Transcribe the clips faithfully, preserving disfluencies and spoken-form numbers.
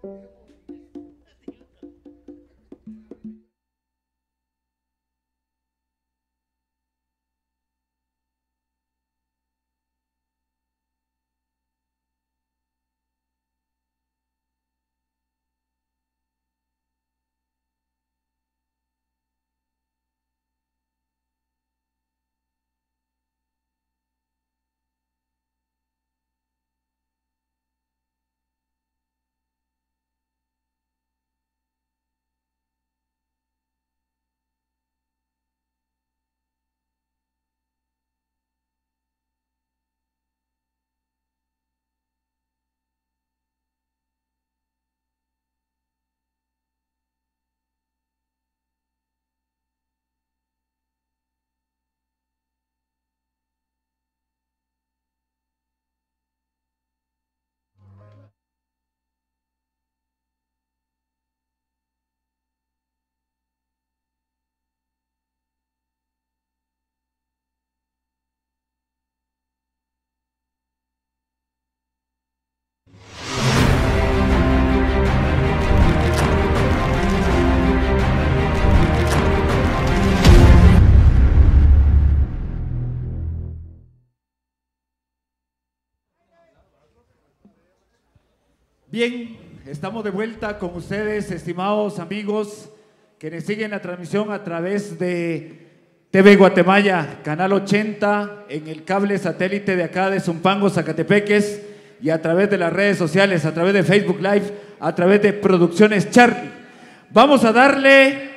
Bien, estamos de vuelta con ustedes, estimados amigos, quienes siguen la transmisión a través de T V Guatemala, Canal ochenta, en el cable satélite de acá de Zumpango, Zacatepeques, y a través de las redes sociales, a través de Facebook Live, a través de Producciones Charlie. Vamos a darle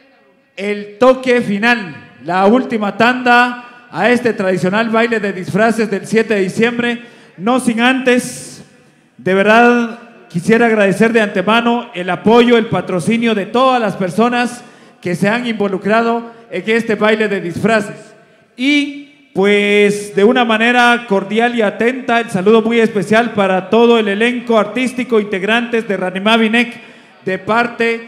el toque final, la última tanda a este tradicional baile de disfraces del siete de diciembre, no sin antes, de verdad, quisiera agradecer de antemano el apoyo, el patrocinio de todas las personas que se han involucrado en este baile de disfraces. Y pues de una manera cordial y atenta, el saludo muy especial para todo el elenco artístico, integrantes de Ranimavinec, de parte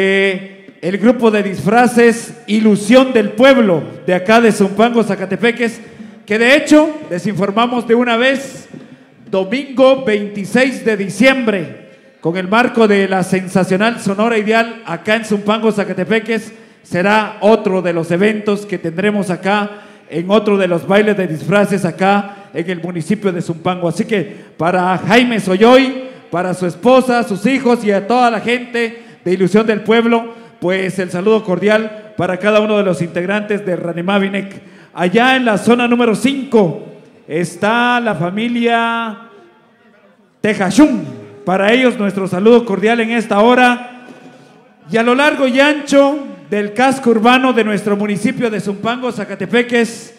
de el grupo de disfraces Ilusión del Pueblo, de acá de Zumpango, Zacatepeques, que de hecho, les informamos de una vez, domingo veintiséis de diciembre, con el marco de la sensacional Sonora Ideal acá en Zumpango, Zacatepeques, será otro de los eventos que tendremos acá en otro de los bailes de disfraces acá en el municipio de Zumpango. Así que para Jaime Soyoy, para su esposa, sus hijos y a toda la gente de Ilusión del Pueblo, pues el saludo cordial para cada uno de los integrantes de Ranimavinec. Allá en la zona número cinco está la familia Tejachún. Para ellos nuestro saludo cordial en esta hora. Y a lo largo y ancho del casco urbano de nuestro municipio de Zumpango, Zacatepeques,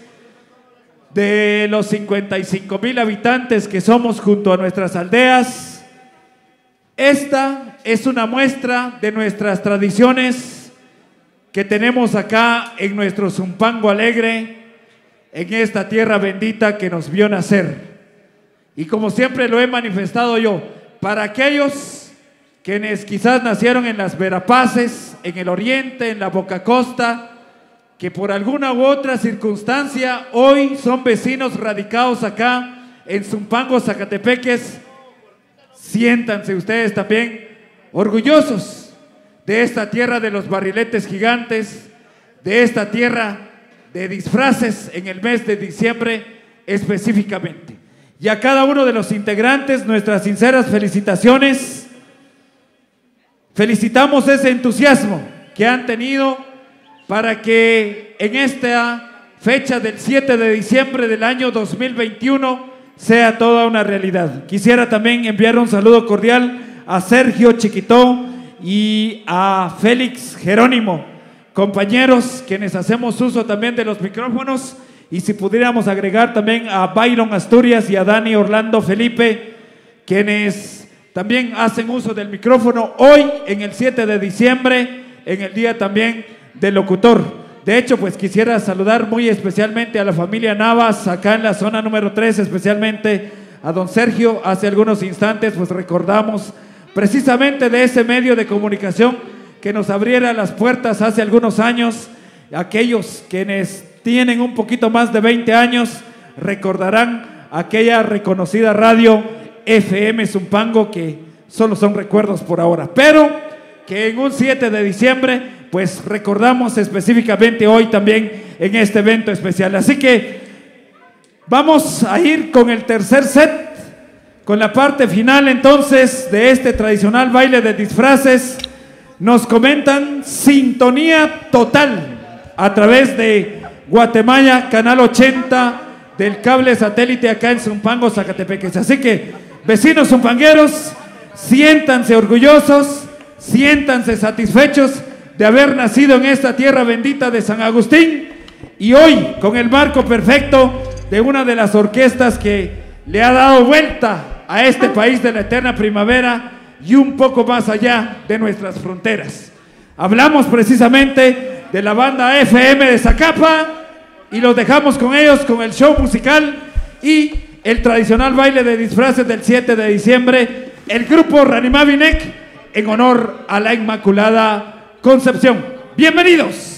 de los cincuenta y cinco mil habitantes que somos junto a nuestras aldeas, esta es una muestra de nuestras tradiciones que tenemos acá en nuestro Zumpango alegre, en esta tierra bendita que nos vio nacer. Y como siempre lo he manifestado yo, para aquellos quienes quizás nacieron en las Verapaces, en el oriente, en la Boca Costa, que por alguna u otra circunstancia hoy son vecinos radicados acá en Zumpango, Zacatepeques, siéntanse ustedes también orgullosos de esta tierra de los barriletes gigantes, de esta tierra de disfraces en el mes de diciembre específicamente. Y a cada uno de los integrantes nuestras sinceras felicitaciones. Felicitamos ese entusiasmo que han tenido para que en esta fecha del siete de diciembre del año dos mil veintiuno sea toda una realidad. Quisiera también enviar un saludo cordial a Sergio Chiquitó y a Félix Jerónimo, compañeros quienes hacemos uso también de los micrófonos, y si pudiéramos agregar también a Byron Asturias y a Dani Orlando Felipe, quienes también hacen uso del micrófono hoy en el siete de diciembre, en el día también del locutor. De hecho, pues quisiera saludar muy especialmente a la familia Navas, acá en la zona número tres, especialmente a don Sergio. Hace algunos instantes pues recordamos precisamente de ese medio de comunicación que nos abriera las puertas hace algunos años. Aquellos quienes tienen un poquito más de veinte años recordarán aquella reconocida radio F M Zumpango que solo son recuerdos por ahora, pero que en un siete de diciembre pues recordamos específicamente hoy también en este evento especial. Así que vamos a ir con el tercer set, con la parte final entonces de este tradicional baile de disfraces. Nos comentan sintonía total a través de Guatemala, canal ochenta del cable satélite acá en Zumpango, Zacatepeques. Así que, vecinos zumpangueros, siéntanse orgullosos, siéntanse satisfechos de haber nacido en esta tierra bendita de San Agustín y hoy con el marco perfecto de una de las orquestas que le ha dado vuelta a este país de la eterna primavera y un poco más allá de nuestras fronteras. Hablamos precisamente de la banda F M de Zacapa y los dejamos con ellos, con el show musical y el tradicional baile de disfraces del siete de diciembre, el grupo Ranimavinec, en honor a la Inmaculada Concepción. ¡Bienvenidos!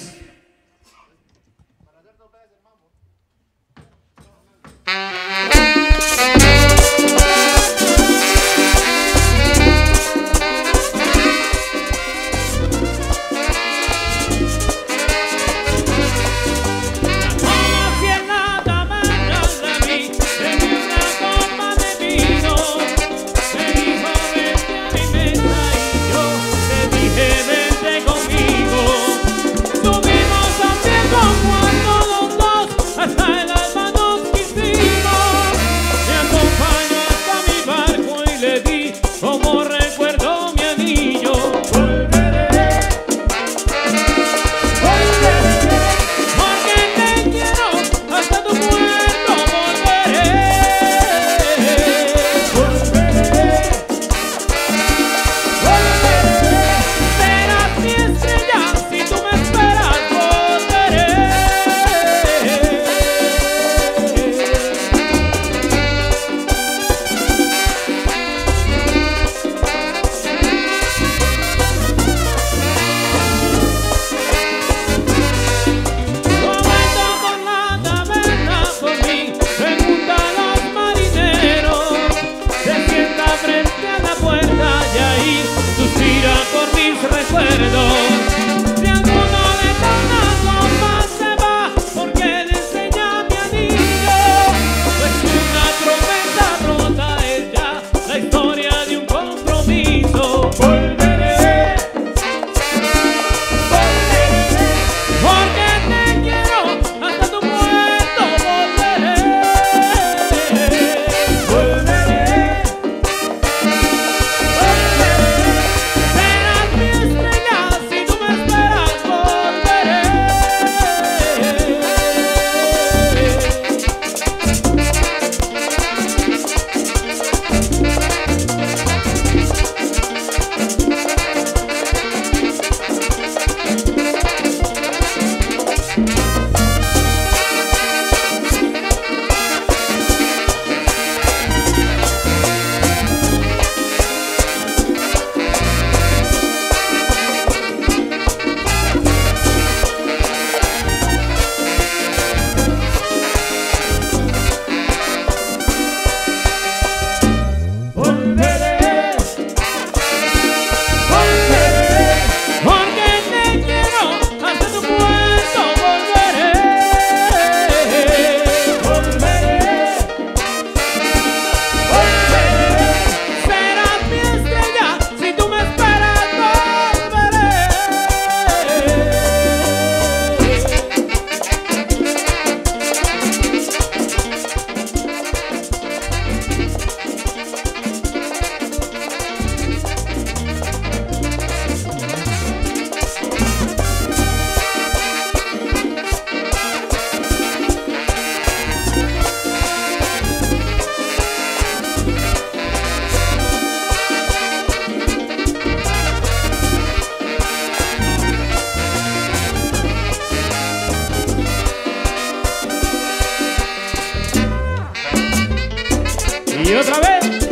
Y otra vez,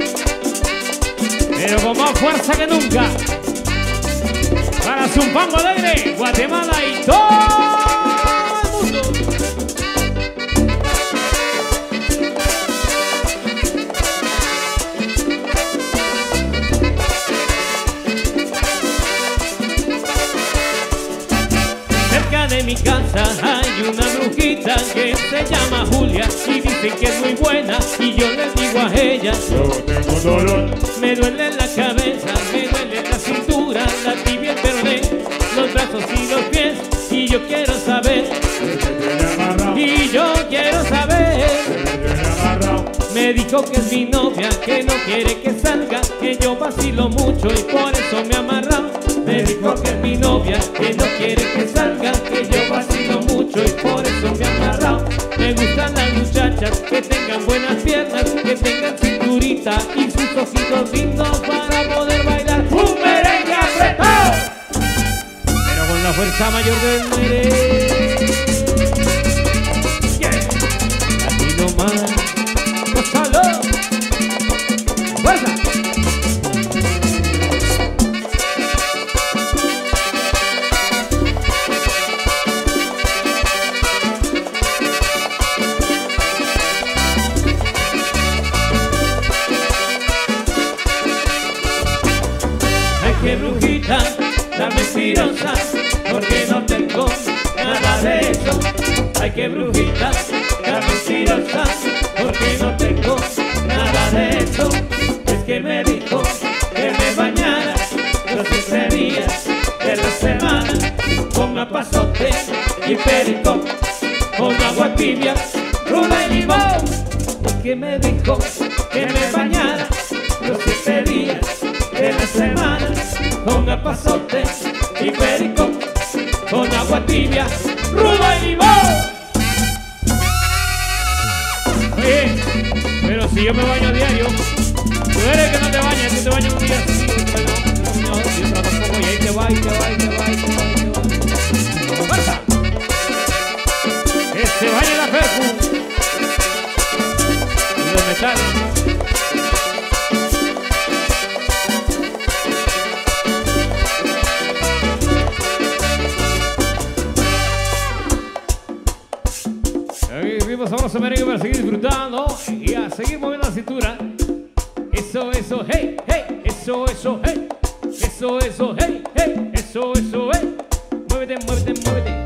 pero con más fuerza que nunca, para Zumpango Alegre, Guatemala y todo el mundo. una brujita que se llama Julia y dicen que es muy buena y yo les digo a ella: yo tengo dolor, me duele la cabeza, me duele la cintura, la tibia, el peroné, los brazos y los pies y yo quiero saber, y yo quiero saber. Me dijo que es mi novia, que no quiere que salga, que yo vacilo mucho y por eso me amarra. Me dijo que es mi novia, que no quiere que salga, que yo vacilo mucho y por eso me amarra. Me gustan las muchachas que tengan buenas piernas, que tengan cinturita y sus ojitos lindos para poder bailar un merengue apretado, pero con la fuerza mayor del merengue. Yeah. Aquí nomás. ¡Gózalo! ¡Fuerza! Ay, qué brujita, la mentirosa, porque no tengo nada de eso. Ay, qué brujita, la mentirosa, porque no tengo nada de eso. Es que me dijo que me bañara los siete días de la semana con apazote y perico, con agua tibia, ruda y limón. Es que me dijo que me bañara los siete días de la semana con apazote y perico, con agua tibia, ruda y limón. Oye, pero si yo me baño a diario, tú eres que no te bañas, tú te bañas un día así, no, no, yo tampoco, y ahí te va, y te va, y te va, y te va, y te va. ¡Fuerza! Que se bañe la perfu y los metales. Vamos a merengue para seguir disfrutando y a seguir moviendo la cintura. Eso, eso, hey, hey, eso, eso, hey, eso, eso, hey, hey, eso, eso, hey. Muévete, muévete, muévete.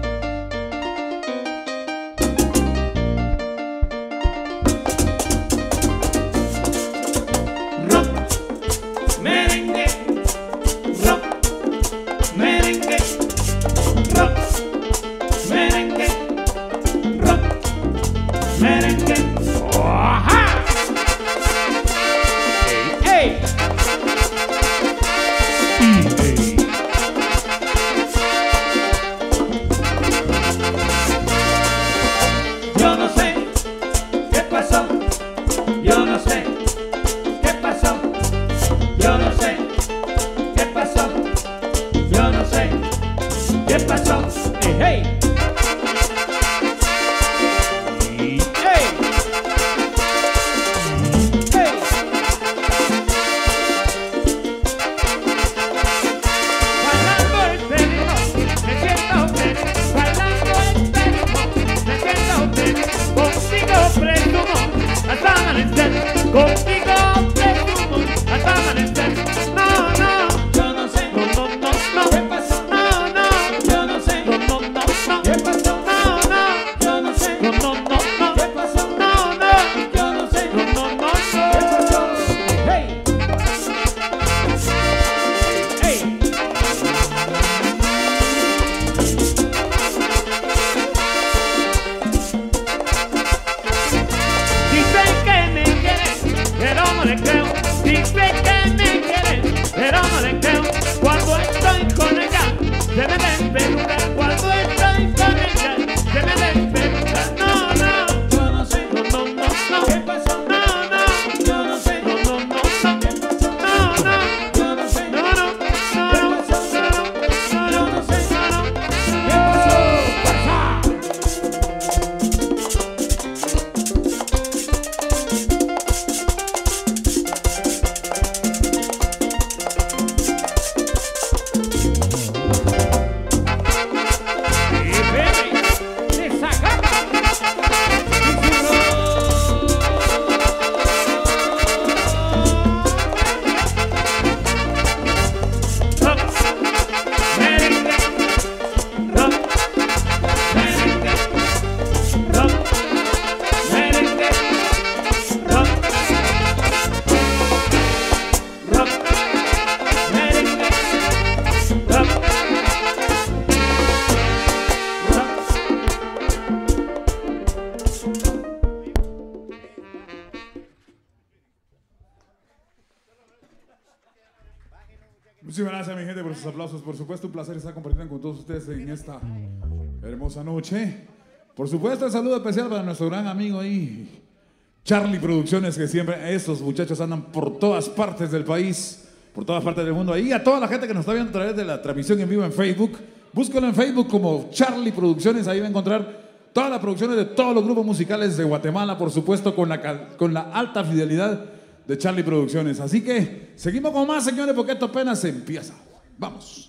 Rock, merengue, rock, merengue, rock, merengue, rock, merengue. ¡Ajá! ¡Ey! ¡Ey! Muchísimas gracias, mi gente, por sus aplausos. Por supuesto, un placer estar compartiendo con todos ustedes en esta hermosa noche. Por supuesto, el saludo especial para nuestro gran amigo ahí, Charlie Producciones, que siempre estos muchachos andan por todas partes del país, por todas partes del mundo. Y a toda la gente que nos está viendo a través de la transmisión en vivo en Facebook, búsquenlo en Facebook como Charlie Producciones. Ahí va a encontrar todas las producciones de todos los grupos musicales de Guatemala, por supuesto, con la, con la alta fidelidad de Charlie Producciones. Así que seguimos con más, señores, porque esto apenas empieza. Vamos.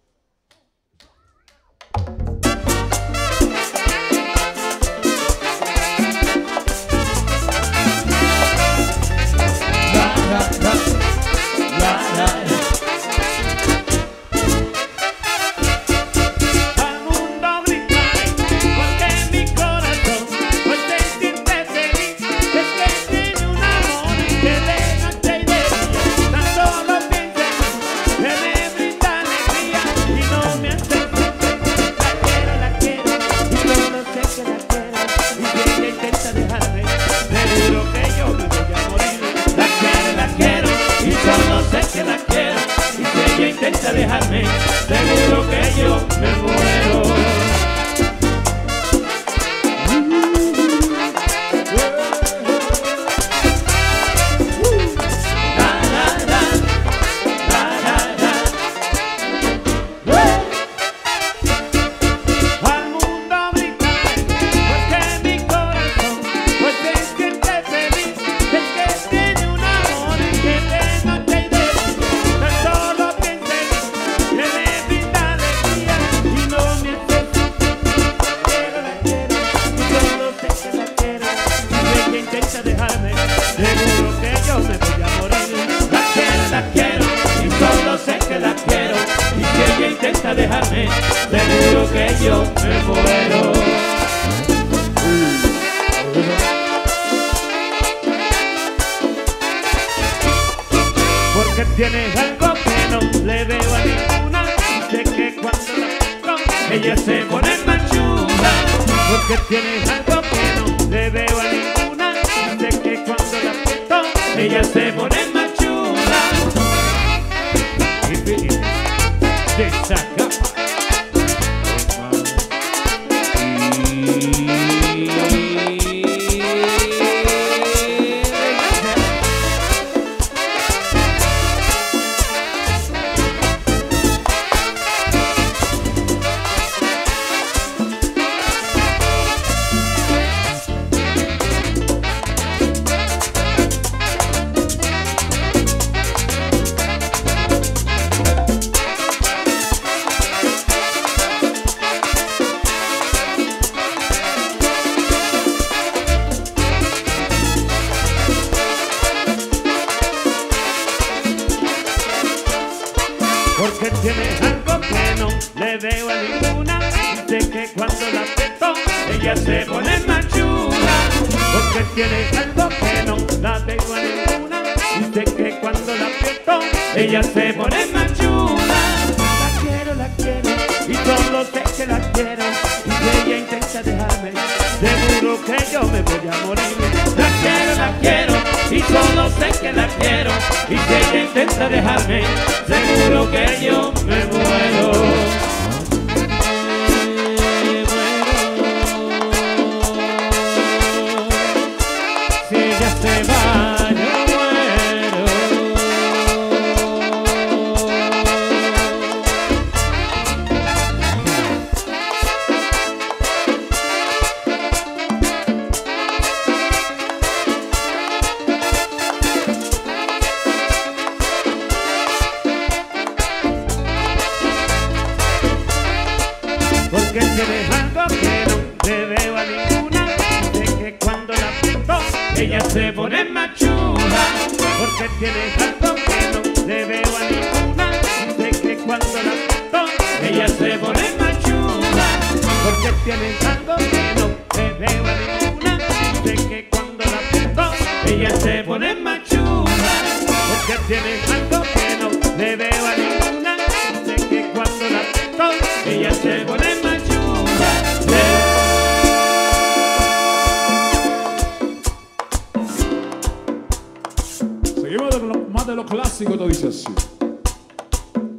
Intenta dejarme, seguro que yo me muero. Al mundo gritaré, porque mi corazón pues se siente feliz, es que tiene un amor que de noche y de día tan solo piensa en mí, que me brinda alegría y no me hace sufrir. Pero la quiero y solo sé que la quiero, y sé que intenta dejarme, seguro que yo me voy a morir. La quiero, la quiero y solo sé que la quiero, y si ella intenta dejarme, seguro que yo me muero. Porque tiene algo que no le veo a ninguna, sé que cuando la toco ella se pone más chula. Porque tiene algo que no le veo a ninguna, sé que cuando la toco ella se pone más chula. Te saca. Porque tiene algo que no le veo a ninguna, y sé que cuando la aprieto ella se pone más chula. Porque tiene algo que no la veo a ninguna, y sé que cuando la aprieto ella se pone más chula. La quiero, la quiero y solo sé que la quiero, y si ella intenta dejarme, seguro que yo me voy a morir. La quiero, la quiero y solo sé que la quiero, y si ella intenta dejarme, seguro que yo me muero. Me muero. Si ella se va, yo muero. Porque tiene algo que no le veo a ninguna, sé que cuando la aprieto ella se pone más chula. Porque tiene algo que no le veo a ninguna, sé que cuando la aprieto ella se pone más chula. Porque tiene algo que no le veo a ninguna, sé que cuando la aprieto ella se pone más chula. Porque tiene algo que no le veo a ninguna, sé que cuando la aprieto ella se pone más chula. Seguimos de lo, más de lo clásico, todo dice así.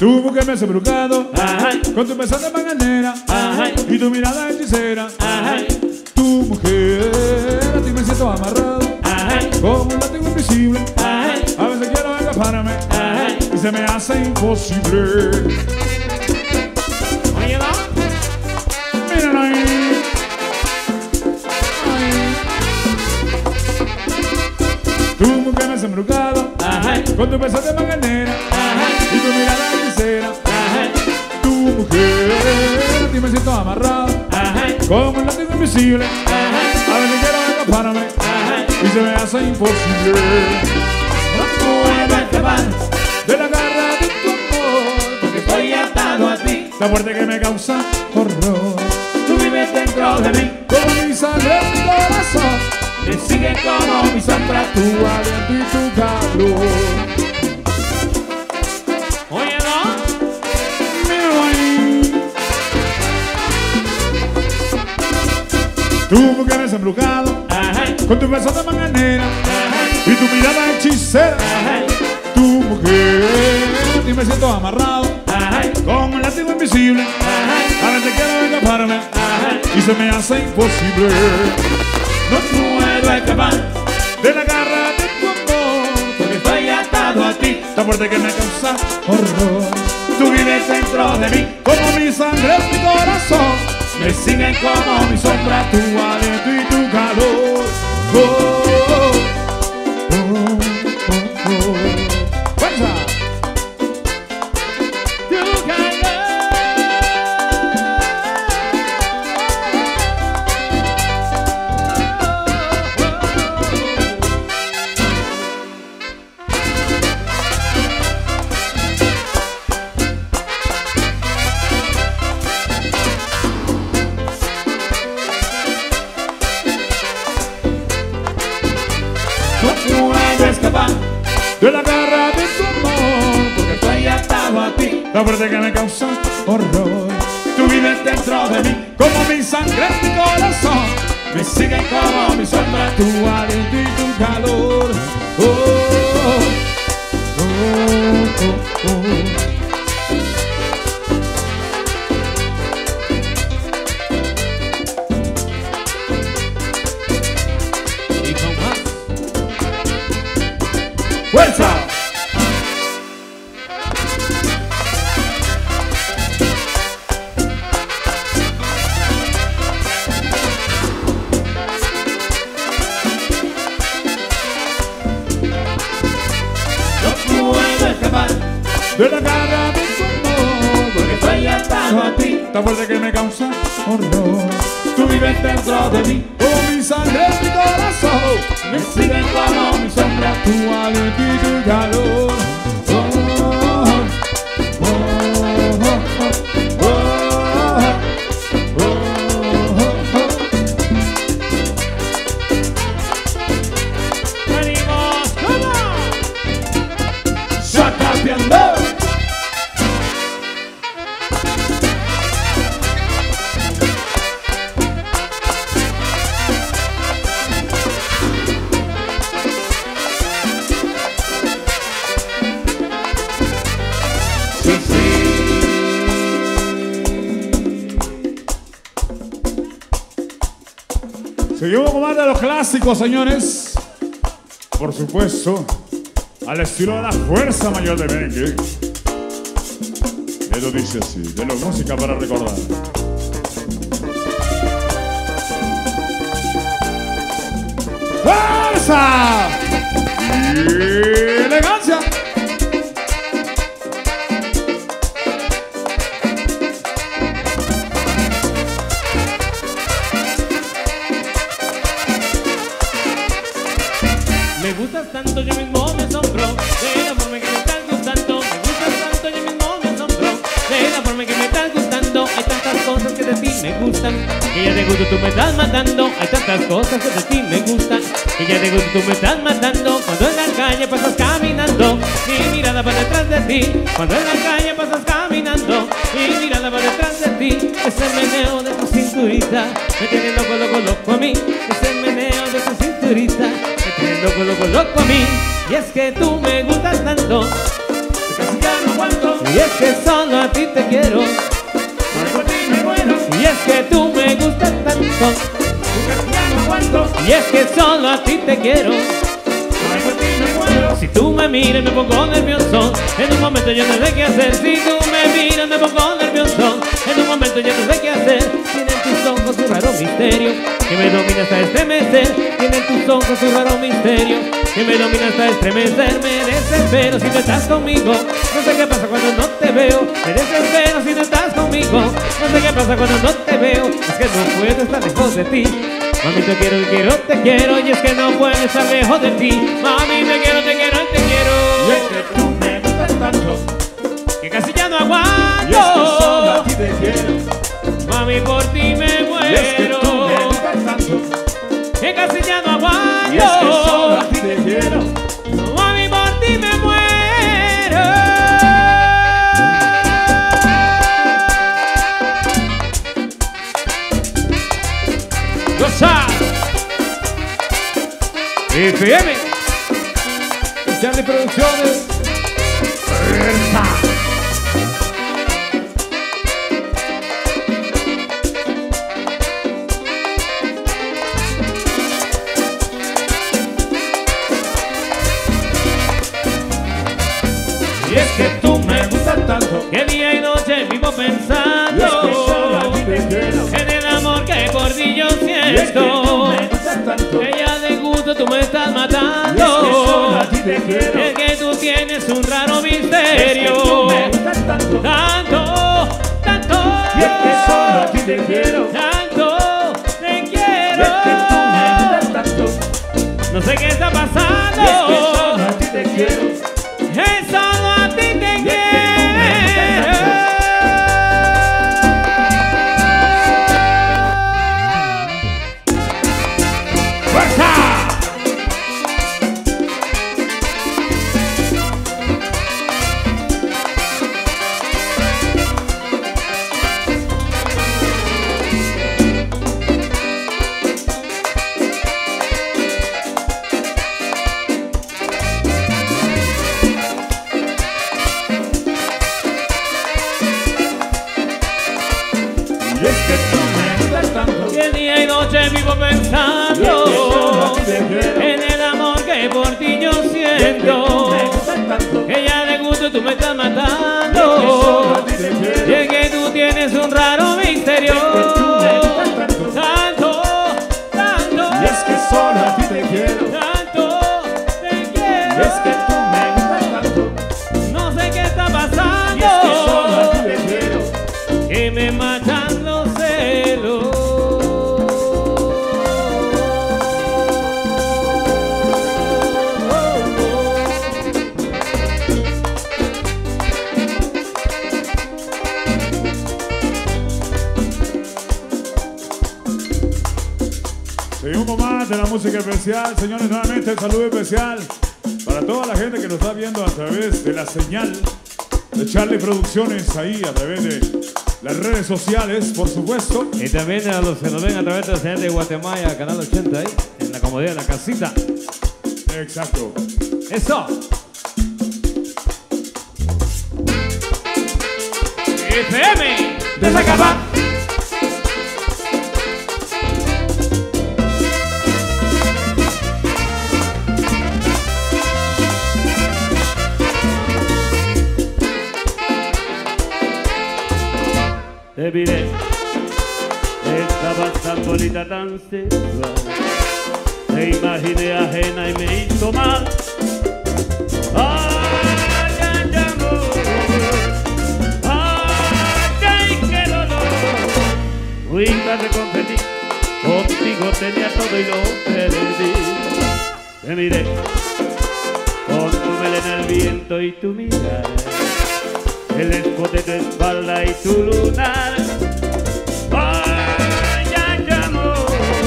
Tu mujer me has embrujado, Ay, con tu beso de mañanera, ay, y tu mirada hechicera. ay, Tu mujer, a ti me siento amarrado, ay, como un látigo invisible. ay, A veces quiero escaparme ay. y se me hace imposible. Oye, ¿no? Míralo ahí. Tu mujer me has embrujado, Ay, con tu beso de mañanera, ay, y tu mirada hechicera. ay, Tu mujer, a ti me siento amarrado, ay, como un látigo invisible. ay, A veces quiero escaparme ay. y se me hace imposible. No puedo escapar De la garra de tu amor, porque estoy atado a ti. la muerte que me causa horror. Tú vives dentro de mí, Como mi sangre en mi corazón, me sigue como mi sombra. tu aliento y tu calor. Oye, ¿no? Míralo ahí. Tu mujer es embrujado, Ay, con tu beso de mañanera ay, y tu mirada hechicera. ay, Tu mujer, a ti me siento amarrado, ay, como un látigo invisible. ay, A veces quiero escaparme ay. y se me hace imposible. No puedo escapar De la garra de tu amor, porque estoy atado a ti. la muerte que me causa horror. Tú vives dentro de mí, Como mi sangre en mi corazón, me siguen como mi sombra. tu aliento y tu calor. Oh, oh, oh, oh, oh. ¡Fuerza! Tu calor. No puedo escapar De la garra de tu amor, porque estoy atado a ti. la muerte que me causa horror. Tú vives dentro de mí, Como mi sangre en mi corazón, me siguen como mi sombra. tu aliento y tu calor. Oh, oh, oh, oh, oh. Y con más. ¡Fuerza! No puedo escapar De la garra de tu amor, porque estoy atado a ti. la fuerza que me causa horror. Tú vives dentro de mí, Como mi sangre en mi corazón, me siguen como mi sombra. tu aliento y tu calor. Oh, oh, oh, oh, oh, oh, oh, oh. ¡Venimos! ¡Vamos! ¡Sacapiando! Sí, sí. Seguimos con más de los clásicos, señores. Por supuesto, al estilo de la fuerza mayor de merengue. Esto dice así, de la música para recordar. ¡Fuerza! Y elegancia. Me gustas tanto, yo mismo me asombro de la forma en que me estás gustando. Me gustas tanto, yo mismo me asombro de la forma en que me estás gustando. Hay tantas cosas que de ti me gustan, que ya de gusto tú me estás matando. Hay tantas cosas que de ti me gustan, que ya de gusto tú me estás matando. Cuando en la calle pasas caminando, mi mirada va detrás de ti. Cuando en la calle pasas caminando, mi mirada va detrás de ti. Ese meneo de tu cinturita me tiene loco, loco, loco a mí. Ese meneo de tu cinturita me tiene loco, loco, loco a mí. Y es que tú me gustas tanto, que casi ya no aguanto. Y es que solo a ti te quiero, por ti me muero, y es que tú me gustas tanto, ya no aguanto, y es que solo a ti te quiero. por ti me muero. Si tú me miras me pongo nervioso, en un momento yo no sé qué hacer. Si tú me miras me pongo nervioso, en un momento yo no sé qué hacer. Tienen tus ojos un raro misterio que me domina hasta estremecer. Tienen tus ojos un raro misterio que me domina hasta estremecer. Me desespero si no estás conmigo, no sé qué pasa cuando no te veo. Me desespero si no estás conmigo, no sé qué pasa cuando no te veo. Es que no puedo estar lejos de ti. Mami, te quiero, te quiero, te quiero, y es que no puedo estar lejos de ti. Mami, te quiero, te quiero, te quiero. Y es que tú me gustas tanto, Que casi ya no y es que solo a aguanto. ti te quiero. Mami, por ti me Y es que tú me muero. gustas tanto, Que casi ya no y es que solo a aguanto. ti te quiero. Mami, por ti me muero. Goza. F M Charlie Producciones. Y es que tú me gustas tanto, Que día y noche vivo y es que solo a ti pensando te quiero. en el amor que por ti yo Y es que tú siento. me gustas tanto, Que ya de gusto tú me estás y es que solo matando. a ti te quiero. Es que tú tienes un raro Y es que tú misterio. me gustas tanto, Tanto, tanto. y es que solo a ti te quiero. Tanto te Y es quiero. que tú me gustas tanto, No sé qué está y es que pasando. solo a ti te quiero. Es solo a ti te Y es que tú me gustas quiero. ¡Fuerza! Y es que tú me gustas tanto, Que día y noche vivo y es que solo a pensando ti te quiero. en el amor que por ti yo Y es que tú siento. me gustas tanto, Que ya de gusto tú me estás y es que solo a matando. ti te Y quiero. es que tú tienes un raro misterio. Y es que tú me gustas tanto, Tanto, tanto. y es que solo a ti te quiero. Tanto te Y quiero. es que tú me gustas tanto, No sé qué está y es que solo a ti pasando. te quiero. Que me matan los celos. Seguimos más de la música especial. Señores, nuevamente el saludo especial para toda la gente que nos está viendo a través de la señal de Charlie Producciones, ahí a través de las redes sociales, por supuesto. Y también a los que nos ven a través de la señal de Guatemala, Canal ochenta, ahí, en la comodidad de la casita. Exacto. Eso. F M de Zacapa. Te miré, estabas tan bonita, tan sensual. Te imaginé ajena y me hizo mal. Ay, ay, amor. Ay, ay, qué dolor. Fui tarde confesí, contigo tenía todo y lo perdí. Te miré, con tu melena el viento y tu mirar, el escote de tu espalda y tu lunar. Ay, ay, amor.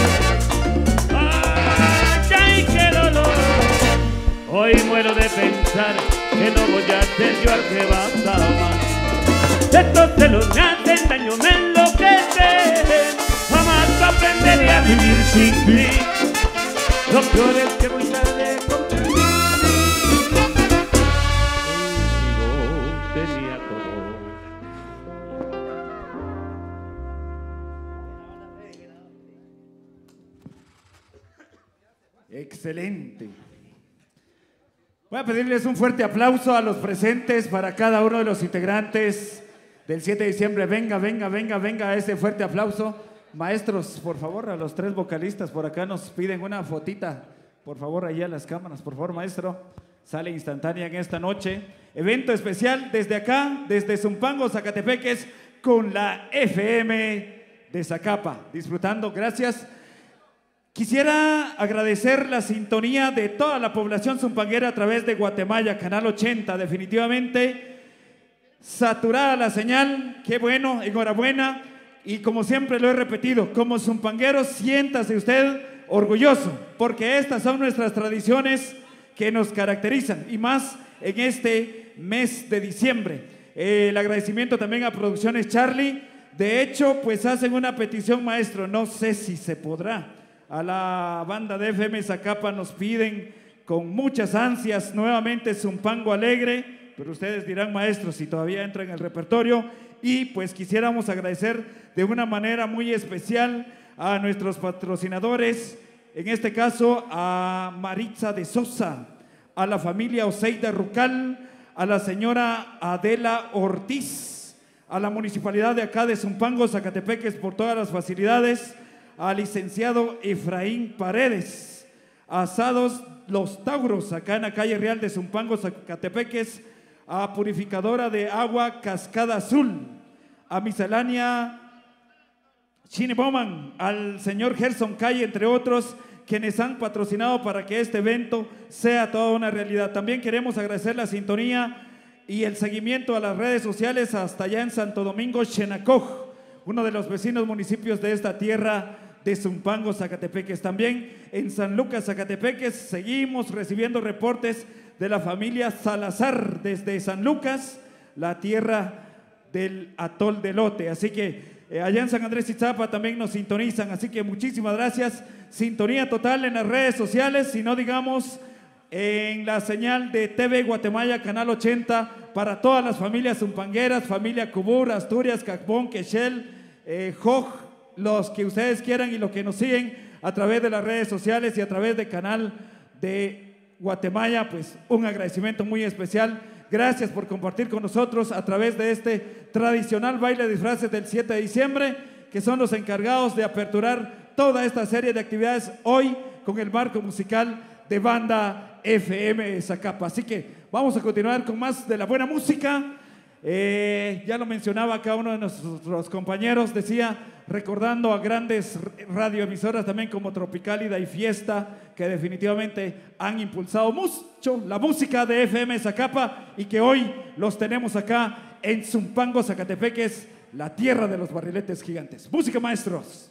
Ay, ay, qué dolor. Hoy muero de pensar que no voy a ser yo al que vas a amar. Estos celos me hacen daño, me enloquecen. Jamás aprenderé a vivir sin ti. Lo peor es que muy tarde comprendí. Contigo tenía todo. Excelente. Voy a pedirles un fuerte aplauso a los presentes para cada uno de los integrantes del siete de diciembre. Venga, venga, venga, venga, ese fuerte aplauso. Maestros, por favor, a los tres vocalistas por acá nos piden una fotita. Por favor, allá a las cámaras, por favor, maestro. Sale instantánea en esta noche. Evento especial desde acá, desde Zumpango, Zacatepeques, con la F M de Zacapa. Disfrutando, gracias. Quisiera agradecer la sintonía de toda la población zumpanguera a través de Guatemala, Canal ochenta. Definitivamente saturada la señal. Qué bueno, enhorabuena. Y como siempre lo he repetido, como zumpanguero, siéntase usted orgulloso, porque estas son nuestras tradiciones que nos caracterizan, y más en este mes de diciembre. Eh, el agradecimiento también a Producciones Charlie. De hecho, pues hacen una petición, maestro, no sé si se podrá. A la banda de F M Zacapa nos piden con muchas ansias nuevamente Zumpango Alegre, pero ustedes dirán, maestro, si todavía entra en el repertorio. Y pues quisiéramos agradecer de una manera muy especial a nuestros patrocinadores, en este caso a Maritza de Sosa, a la familia Oseida Rucal, a la señora Adela Ortiz, a la municipalidad de acá de Zumpango, Zacatepeques, por todas las facilidades, al licenciado Efraín Paredes, a Asados Los Tauros, acá en la calle Real de Zumpango, Zacatepeques, a Purificadora de Agua Cascada Azul, a Miscelánea Chineboman, al señor Gerson Calle, entre otros, quienes han patrocinado para que este evento sea toda una realidad. También queremos agradecer la sintonía y el seguimiento a las redes sociales hasta allá en Santo Domingo, Xenacoj, uno de los vecinos municipios de esta tierra de Zumpango, Zacatepeques. También en San Lucas, Zacatepeques, seguimos recibiendo reportes de la familia Salazar desde San Lucas, la tierra del atol de Lote. Así que eh, allá en San Andrés Itzapa también nos sintonizan, así que muchísimas gracias. Sintonía total en las redes sociales, si no digamos en la señal de T V Guatemala, Canal ochenta, para todas las familias zumpangueras, familia Cubur, Asturias, Cacbón, Quechel, eh, Joj, los que ustedes quieran y los que nos siguen a través de las redes sociales y a través del canal de Guatemala, pues un agradecimiento muy especial. Gracias por compartir con nosotros a través de este tradicional baile de disfraces del siete de diciembre, que son los encargados de aperturar toda esta serie de actividades hoy con el marco musical de Banda F M Zacapa. Así que vamos a continuar con más de la buena música. Eh, ya lo mencionaba acá uno de nuestros compañeros, decía, recordando a grandes radioemisoras también como Tropicálida y Fiesta, que definitivamente han impulsado mucho la música de F M Zacapa y que hoy los tenemos acá en Zumpango, Zacatepeques, la tierra de los barriletes gigantes. Música, maestros.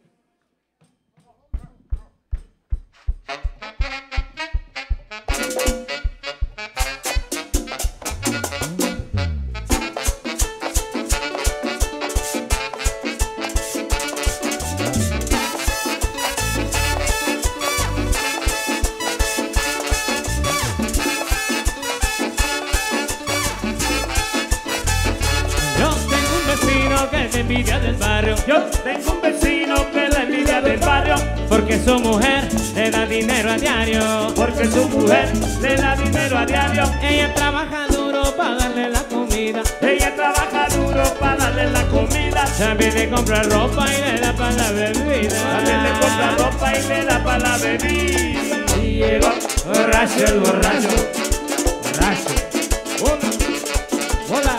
Envidia del barrio. Yo tengo un vecino que la envidia del barrio, porque su mujer le da dinero a diario. porque su mujer le da dinero a diario. Ella trabaja duro para darle la comida. Ella trabaja duro para darle la comida. También le compra ropa y le da para la bebida. También le compra ropa y le da para la bebida. Y llegó borracho el borracho. Borracho. Hola. Hola.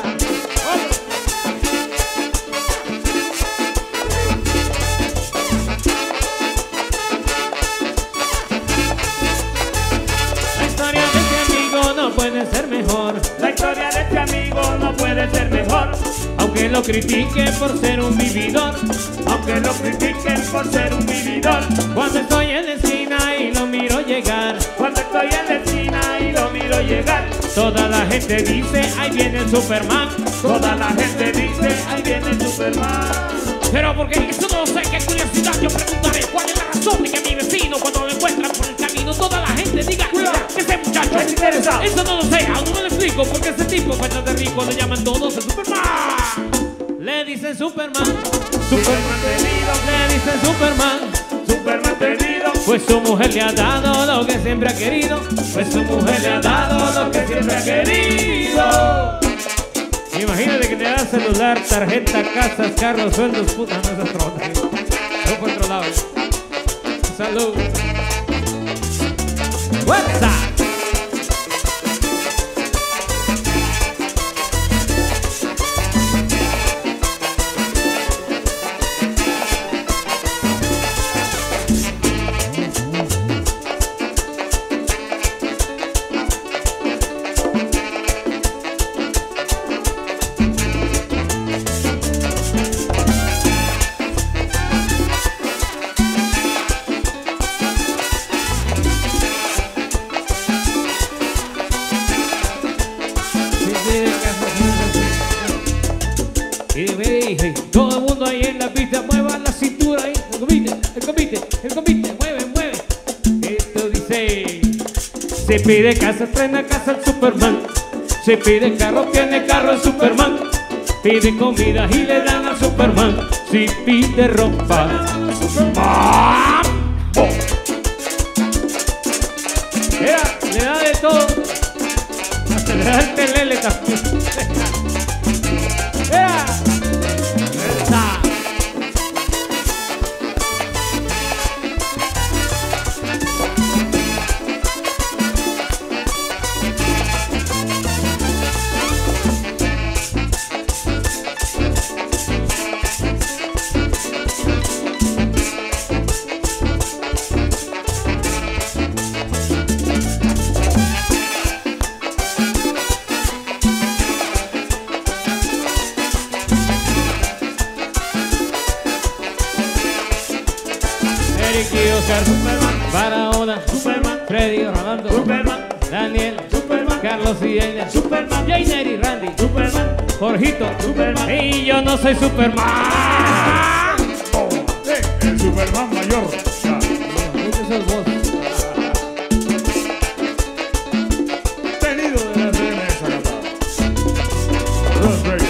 Puede ser mejor. La historia de este amigo no puede ser mejor. Aunque lo critiquen por ser un vividor. Aunque lo critiquen por ser un vividor. Cuando estoy en la esquina y lo miro llegar. Cuando estoy en la esquina y lo miro llegar. Toda la gente dice, ahí viene el Superman. Toda la gente dice, ahí viene el Superman. Pero porque eso no sé, qué curiosidad, yo preguntaré cuál es la razón de que mi vecino cuando lo encuentran por el camino toda la gente diga, cuidado, que ese muchacho es interesado. Eso no lo sé, aún no me lo explico, porque ese tipo cuenta de rico lo llaman todos el Superman. Le dicen Superman, Superman tenido, le dicen Superman, Superman tenido. pues su mujer le ha dado lo que siempre ha querido, pues su mujer le ha dado lo que siempre ha querido. Imagínate que te da celular, tarjeta, casas, carros, sueldos, puta, no esas trotas. No controlado. Salud. ¡Fuerza! Todo el mundo ahí en la pista, mueva la cintura ahí. El comité, el comité, el comité, mueve, mueve. Esto dice: se pide casa, estrena casa el Superman. Se pide carro, tiene carro el Superman. Pide comida y le dan al Superman. Si pide ropa, ¡mambo! Mira, le da de todo. Hasta le da el telele también. Mira. Superman, Barahona, Superman, Freddy, Rolando, Superman, Daniel, Superman, Carlos y ella, Superman, Jainer y Randy, Superman, Jorgito, Superman, y yo no soy Superman. Oh, eh, el Superman mayor. Ya. Ese es el voz. Tenido de la C M esa cantada. Los Reyes.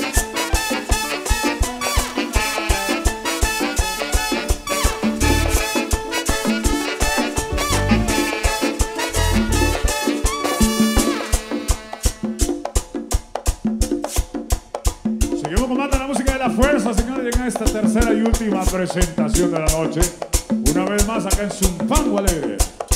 Fuerza, señores, en esta tercera y última presentación de la noche. Una vez más acá en Zumpango Alegre.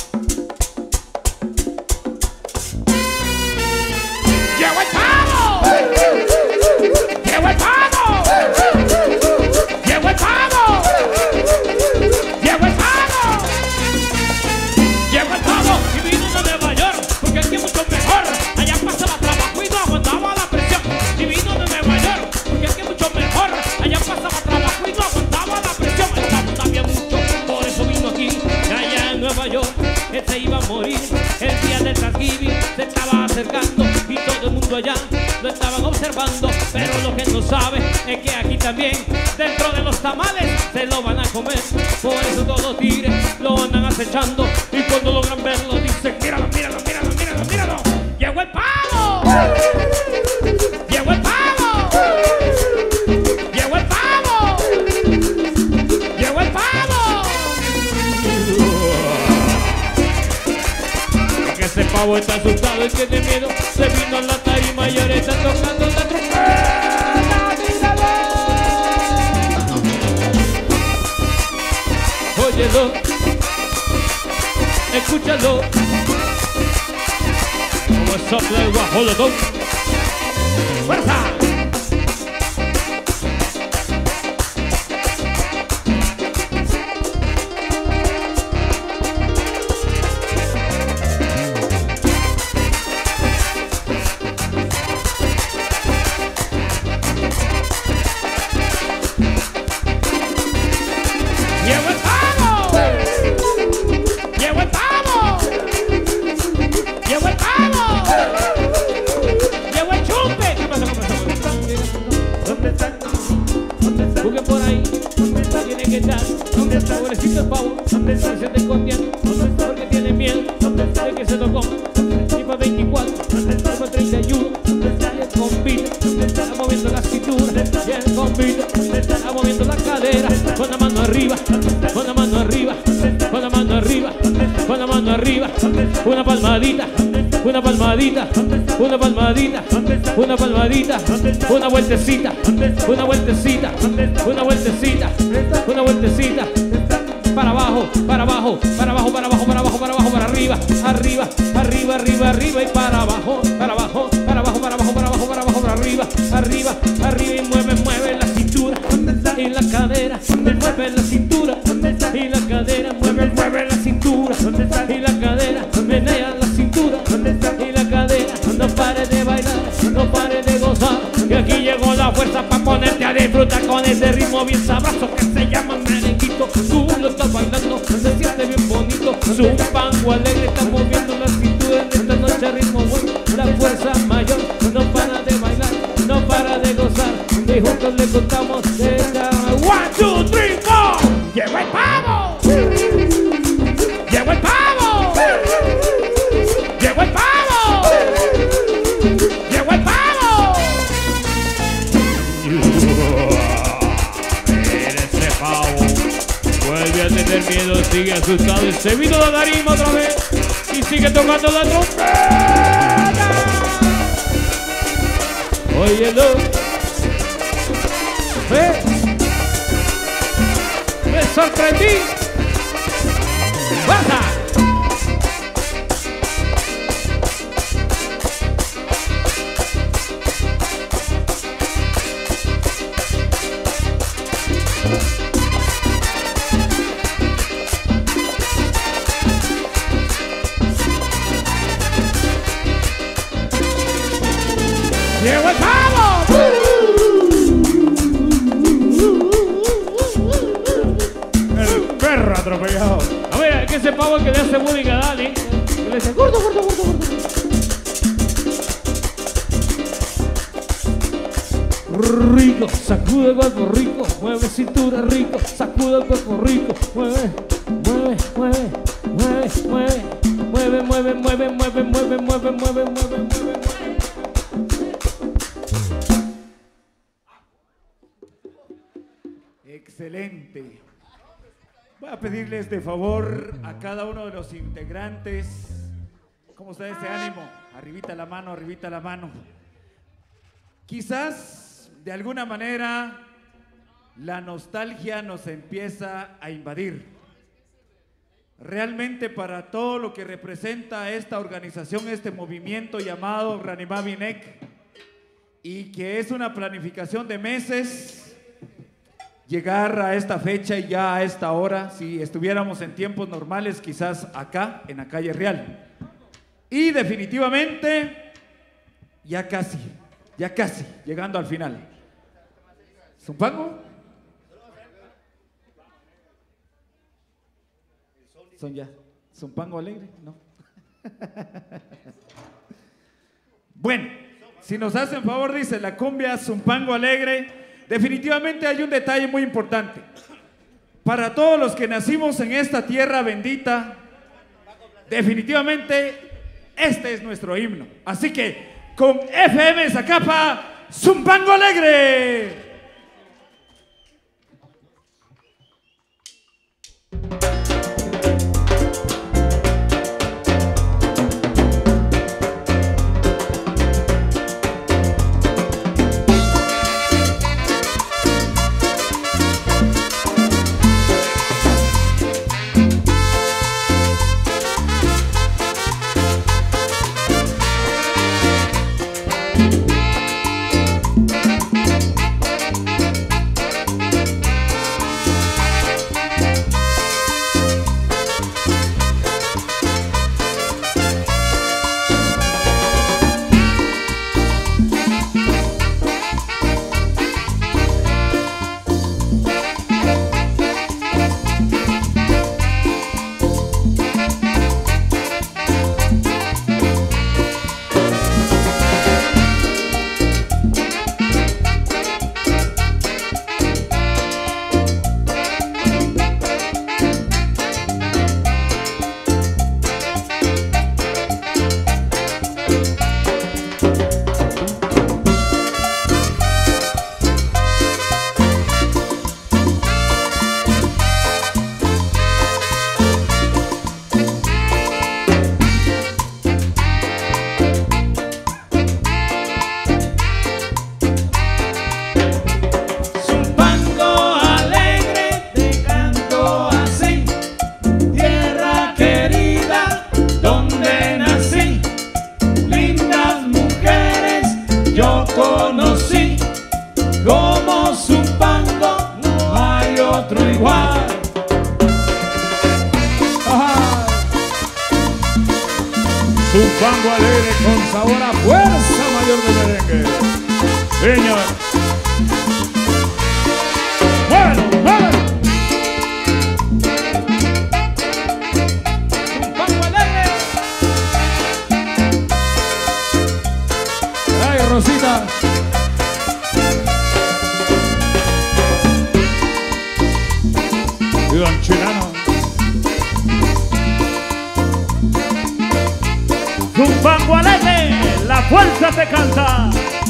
¡Llegó el pavo! ¡Llegó el pavo! ¡Llegó el pavo! ¡Llegó el pavo! ¡Llegó el pavo! Y vino de Nueva York, porque aquí es mucho mejor. Allá pasaba trabajo y no aguantaba la presión. Y vino de Nueva York, porque aquí es mucho mejor. Allá pasaba trabajo y no aguantaba la presión. El pavo sabía mucho, por eso vino aquí. Y allá en Nueva York, él se iba a morir. El día del Thanksgiving se estaba acercando y todo el mundo allá lo estaban observando. Pero lo que no sabe es que aquí también, dentro de los tamales, se lo van a comer. Por eso todos los tigres lo andan acechando. Y cuando logran verlo, dicen: míralo, míralo, míralo, míralo, míralo. ¡Llegó el pavo! ¡Llegó el pavo! ¡Llegó el pavo! ¡Llegó el pavo! Es que ese pavo está asustado y tiene miedo. Se vino a la tarima y ahora está tocando la trompeta. Óyelo, escúchalo. Como sopla el guajolotón. ¡Fuerza! ¡Llegó el pavo! ¡Llegó el pavo! ¡Llegó el pavo! ¡Llegó el chupe! ¿Qué pasa? ¿Dónde están? ¿Dónde están? Busquen por ahí. ¿Dónde están? Tiene que estar. ¿Dónde está? Pobrecito el pavo. ¿Dónde está? Se está escondiendo. ¿Dónde está? Porque tiene miedo. ¿Dónde está? De que se tocó. Tipo veinticuatro. ¿Dónde está? Tipo treinta y uno. ¿Dónde está? Y el compite. ¿Dónde está? Moviendo la cintura. Y el compite. ¿Dónde está? Moviendo la cadera. Con la mano arriba. Con la mano arriba. Con la mano una palmadita, una palmadita, una palmadita, una palmadita, una vueltecita, una vueltecita, una vueltecita, una vueltecita, para abajo, para abajo, para abajo, para abajo, para abajo, para abajo, para arriba, arriba, arriba, arriba, arriba y para abajo, para abajo, para abajo, para abajo, para abajo, para abajo, para arriba, arriba, arriba y mueve, mueve la cintura y la cadera, mueve la cintura y la cadera, mueve, mueve la cintura y la cadera, menea la cintura y la cadera, no pare de bailar, no pare de gozar, que aquí llegó la fuerza para ponerte a disfrutar con ese ritmo bien sabroso que se llama merenguito. Tú lo estás bailando, se siente bien bonito, Zumpango alegre está moviendo la cintura en esta noche ritmo bueno, la fuerza mayor no para de bailar, no para de gozar, y juntos le contamos de esta one, two, three, four. Llegó el pavo, llegó el pavo, llegó el pavo, llegó el pavo. Mira ese pavo, vuelve a tener miedo, sigue asustado y se vino la tarima otra vez y sigue tocando la trompeta. Óyelo, ve, me sorprendí. ¡Baja! ¡Llegó el pavo! El perro atropellado. A ver, es que ese pavo que le hace bullying a Dani, que le dice gordo, gordo, gordo, gordo. Rico, sacude el cuerpo rico, mueve cintura rico, sacude el cuerpo rico, mueve, mueve, mueve, mueve, mueve, mueve, mueve, mueve, mueve, mueve, mueve, mueve, mueve, mueve. Excelente. Voy a pedirles de favor a cada uno de los integrantes, ¿cómo está ese ánimo? Arribita la mano, arribita la mano. Quizás de alguna manera la nostalgia nos empieza a invadir. Realmente para todo lo que representa esta organización, este movimiento llamado Ranimá Binec, y que es una planificación de meses, llegar a esta fecha y ya a esta hora, si estuviéramos en tiempos normales, quizás acá, en la calle Real. Y definitivamente, ya casi, ya casi, llegando al final. ¿Zumpango? Son ya. ¿Zumpango alegre? No. Bueno, si nos hacen favor, dice la cumbia Zumpango alegre. Definitivamente hay un detalle muy importante. Para todos los que nacimos en esta tierra bendita, definitivamente este es nuestro himno. Así que con F M Zacapa, Zumpango alegre. conocí, como Zumpango no hay otro igual. Zumpango alegre con sabor a fuerza mayor de merengue. Señor. Bueno, bueno. Zumpango alegre. Ay, Rosita. Y don Chilano. Zumpango alegre, la fuerza te canta.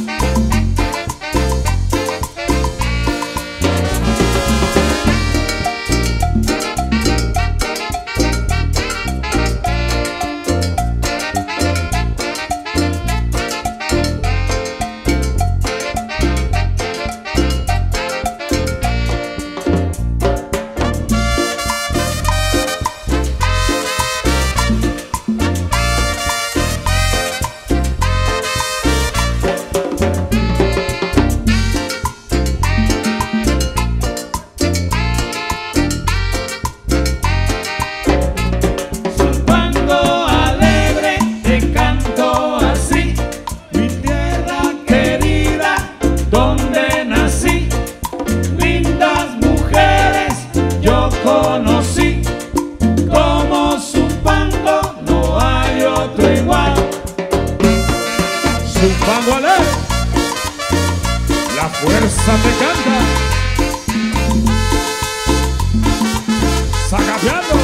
La fuerza te canta. Sacapeando.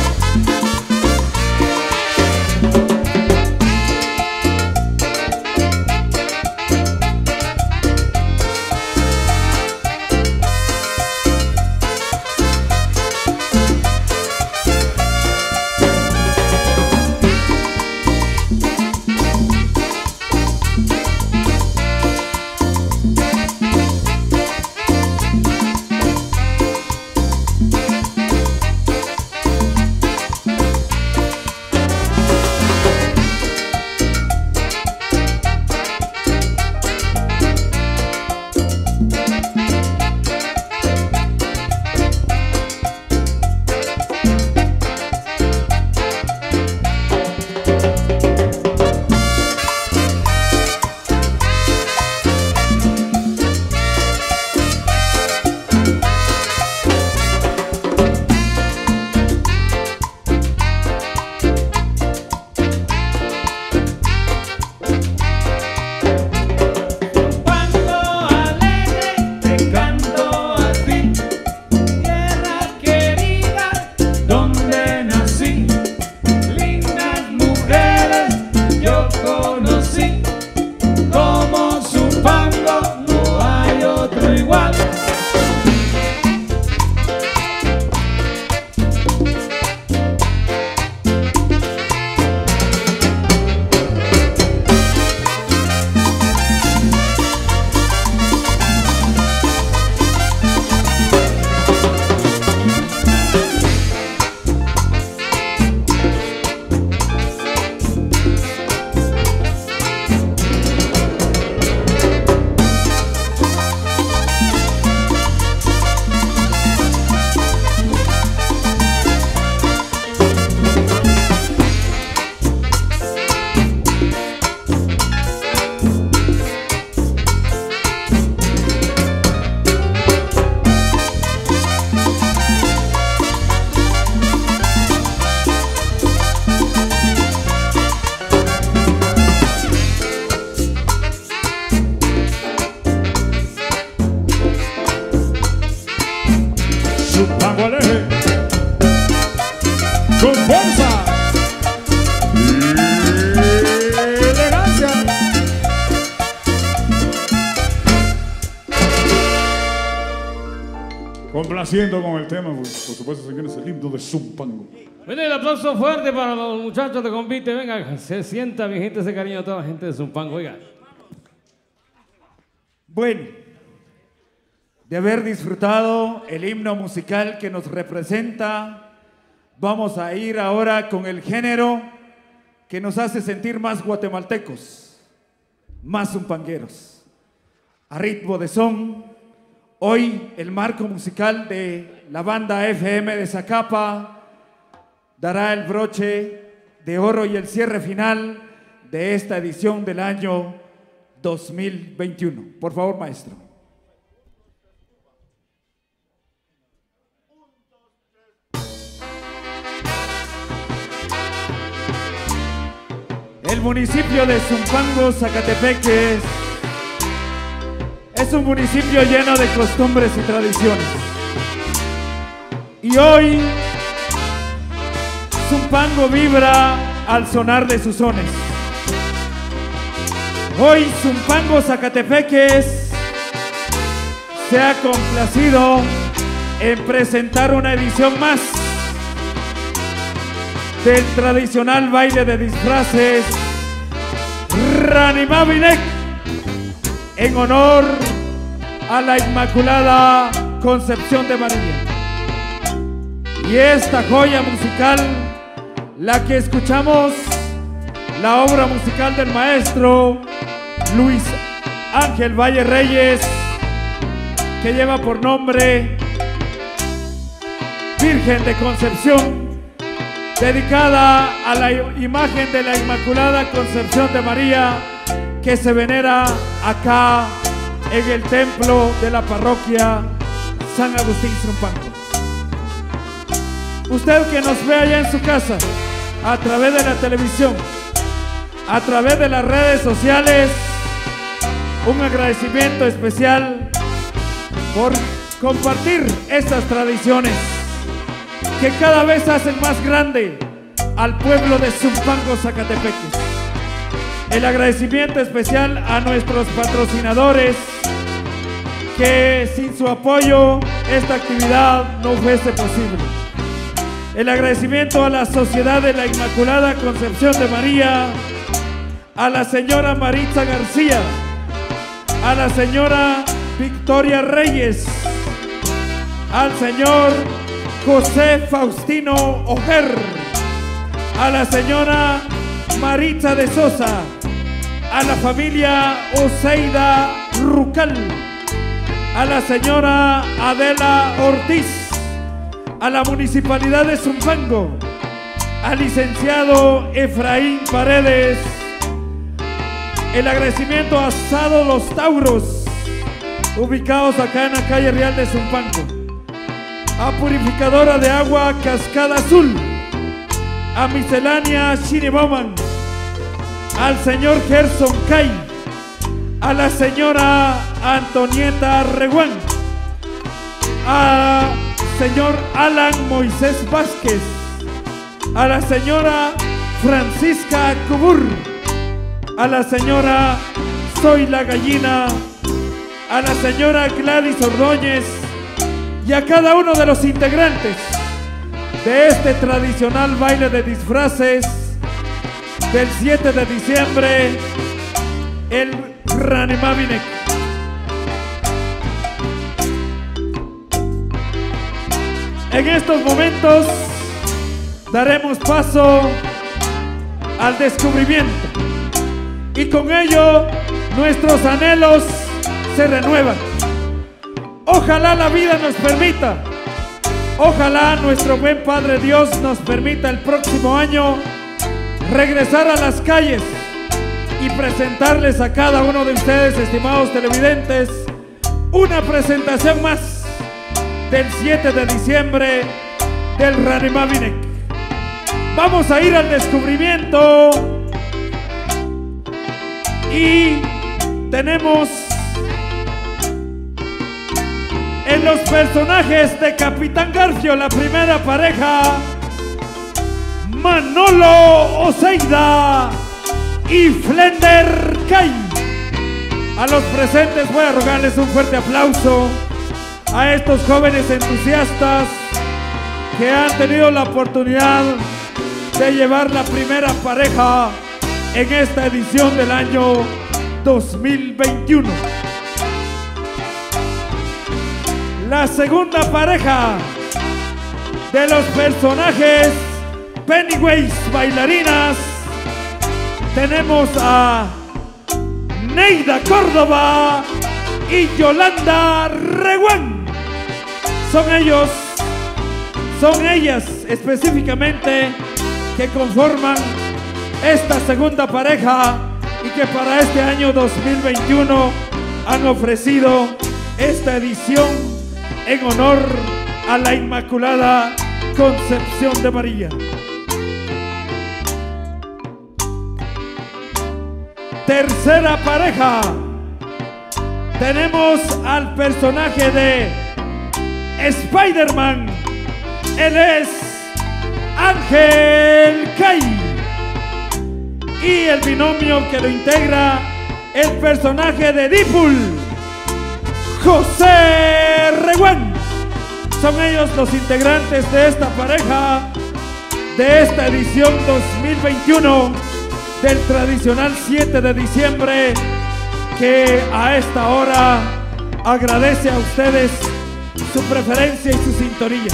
Zumpango alegre con fuerza y elegancia. Complaciendo con el tema, por, por supuesto, señores, el himno de Zumpango. Bueno, el aplauso fuerte para los muchachos de Convite. Venga, se sienta, mi gente, ese cariño a toda la gente de Zumpango. Oiga. Bueno, de haber disfrutado el himno musical que nos representa, vamos a ir ahora con el género que nos hace sentir más guatemaltecos, más zumpangueros. a ritmo de son. Hoy el marco musical de la banda F M de Zacapa dará el broche de oro y el cierre final de esta edición del año dos mil veintiuno. Por favor, maestro. El municipio de Zumpango, Zacatepeques, es un municipio lleno de costumbres y tradiciones. Y hoy, Zumpango vibra al sonar de sus sones. Hoy, Zumpango, Zacatepeques se ha complacido en presentar una edición más del tradicional baile de disfraces Ranimavinek, en honor a la Inmaculada Concepción de María. Y esta joya musical, la que escuchamos, la obra musical del maestro Luis Ángel Valle Reyes, que lleva por nombre Virgen de Concepción, dedicada a la imagen de la Inmaculada Concepción de María, que se venera acá en el templo de la parroquia San Agustín Zumpango. Usted que nos ve allá en su casa, a través de la televisión, a través de las redes sociales, un agradecimiento especial por compartir estas tradiciones que cada vez hacen más grande al pueblo de Zumpango, Zacatepeques. El agradecimiento especial a nuestros patrocinadores, que sin su apoyo esta actividad no fuese posible. El agradecimiento a la Sociedad de la Inmaculada Concepción de María, a la señora Maritza García, a la señora Victoria Reyes, al señor José Faustino Ojer, a la señora Maritza de Sosa, a la familia Oseida Rucal, a la señora Adela Ortiz, a la Municipalidad de Zumpango, al licenciado Efraín Paredes. El agradecimiento a Asado Los Tauros, ubicados acá en la calle Real de Zumpango, a Purificadora de Agua Cascada Azul, a Miscelánea Shiniboman, al señor Gerson Kay, a la señora Antonieta Reguán, a señor Alan Moisés Vázquez, a la señora Francisca Cubur, a la señora Soy la Gallina, a la señora Gladys Ordóñez y a cada uno de los integrantes de este tradicional baile de disfraces del siete de diciembre, el Ranimavinek. En estos momentos daremos paso al descubrimiento y con ello nuestros anhelos se renuevan. Ojalá la vida nos permita, ojalá nuestro buen Padre Dios nos permita el próximo año regresar a las calles y presentarles a cada uno de ustedes, estimados televidentes, una presentación más del siete de diciembre del Ranimavinek. Vamos a ir al descubrimiento y tenemos en los personajes de Capitán Garfio la primera pareja, Manolo Oseida y Flender Kay. A los presentes voy a rogarles un fuerte aplauso a estos jóvenes entusiastas que han tenido la oportunidad de llevar la primera pareja en esta edición del año dos mil veintiuno. La segunda pareja de los personajes Pennywise bailarinas, tenemos a Neida Córdoba y Yolanda Reguán. Son ellos, son ellas específicamente que conforman esta segunda pareja y que para este año dos mil veintiuno han ofrecido esta edición en honor a la Inmaculada Concepción de María. Tercera pareja, tenemos al personaje de Spider-Man. Él es Ángel Cay, y el binomio que lo integra, el personaje de Deadpool, José Reguán. Son ellos los integrantes de esta pareja de esta edición dos mil veintiuno del tradicional siete de diciembre, que a esta hora agradece a ustedes su preferencia y su sintonía.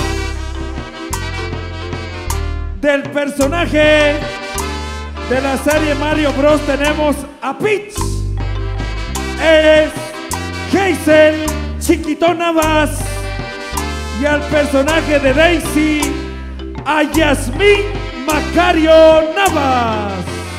Del personaje de la serie Mario Bros tenemos a Peach. Es Hazel Chiquitón Navas. Y al personaje de Daisy, a Yasmín Macario Navas.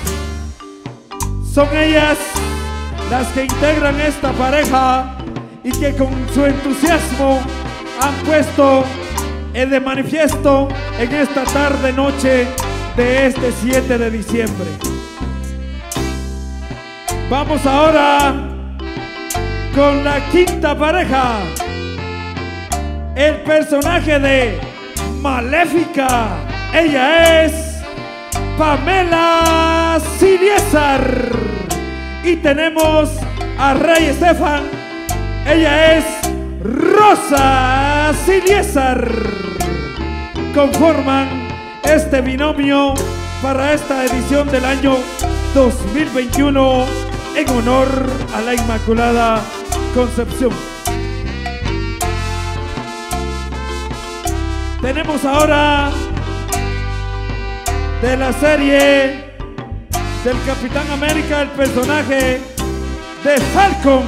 Son ellas las que integran esta pareja y que con su entusiasmo han puesto de manifiesto en esta tarde noche de este siete de diciembre. Vamos ahora con la quinta pareja, el personaje de Maléfica. Ella es Pamela Siliesar. Y tenemos a Rey Estefan. Ella es Rosa Siliesar. Conforman este binomio para esta edición del año dos mil veintiuno en honor a la Inmaculada Concepción. Tenemos ahora de la serie del Capitán América el personaje de Falcon,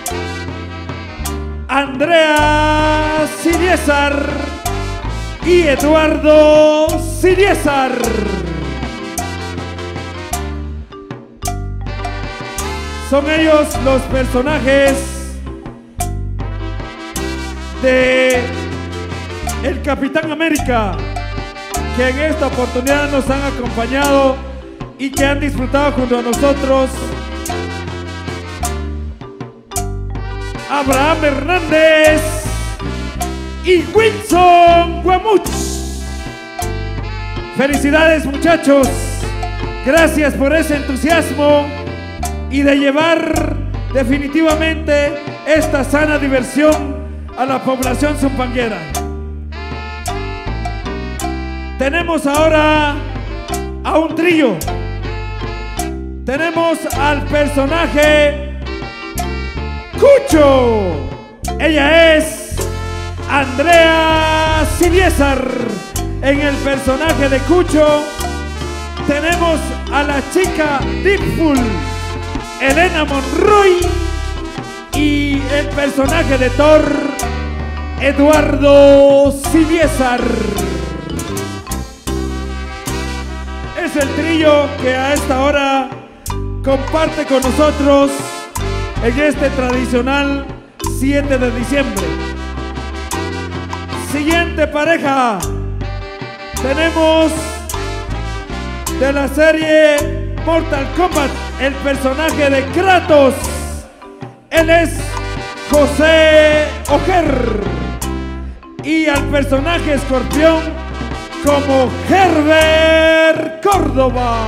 Andrea Siliesar y Eduardo Siliesar. Son ellos los personajes de el Capitán América, que en esta oportunidad nos han acompañado y que han disfrutado junto a nosotros. Abraham Hernández y Wilson Guamuch. Felicidades, muchachos. Gracias por ese entusiasmo y de llevar definitivamente esta sana diversión a la población zumpanguera. Tenemos ahora a un trío. Tenemos al personaje Cucho. Ella es Andrea Siliesar. En el personaje de Cucho tenemos a la chica Deadpool, Elena Monroy, y el personaje de Thor, Eduardo Siliesar. Es el trío que a esta hora comparte con nosotros en este tradicional siete de diciembre. Siguiente pareja, tenemos de la serie Mortal Kombat el personaje de Kratos. Él es José Ojer. Y al personaje Escorpión como Herbert Córdoba.